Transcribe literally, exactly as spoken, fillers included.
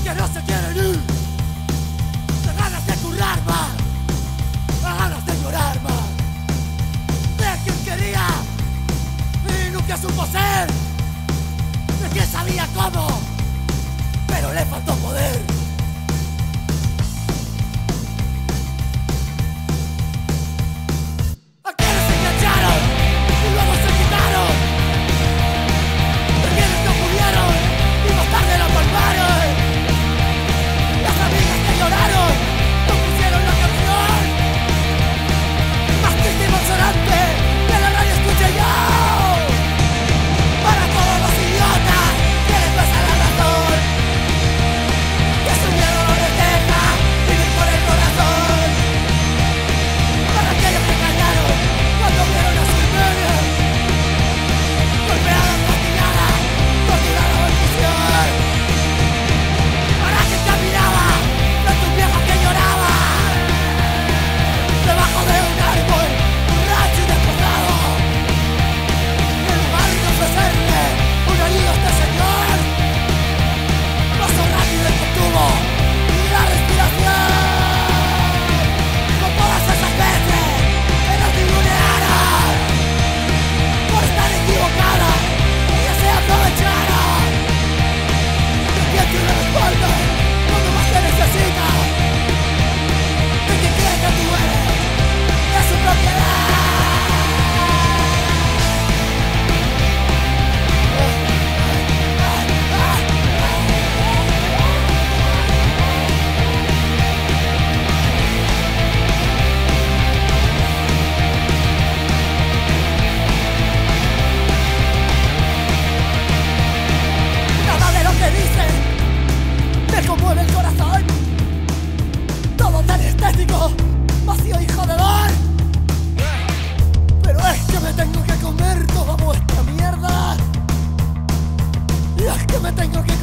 que no se quieren ir, de ganas de currar más, de ganas de llorar más, de quien quería y nunca supo ser, de quien sabía cómo, pero le faltó poder. A quienes se engancharon y luego se quitaron, de quienes no pudieron y más tarde la palmaron. Las amigas que lloraron no pusieron la canción más triste y emocionante que la radio escuché yo. Para todos los idiotas que les pasa la razón, que su miedo no les deja vivir por el corazón. Para aquellos que callaron cuando vieron a su hermana golpeada, castigada, torturada o en prisión. Para quien caminaba de tus viejos que lloraban debajo de un árbol, borracho y despojado, en lugar de ofrecerle un ayuda a este señor, pasó rápido y contuvo la respiración. Con todas esas veces que nos ningunearon por estar equivocada, ellas se aprovecharon de quien te responde cuando más te necesita, de quien cree que tú eres de su propiedad. Nada de lo que dicen me conmueve el corazón. Todo tan estético, vacío y jodedor. Pero es que me tengo que comer toda vuestra mierda. Y es que me tengo que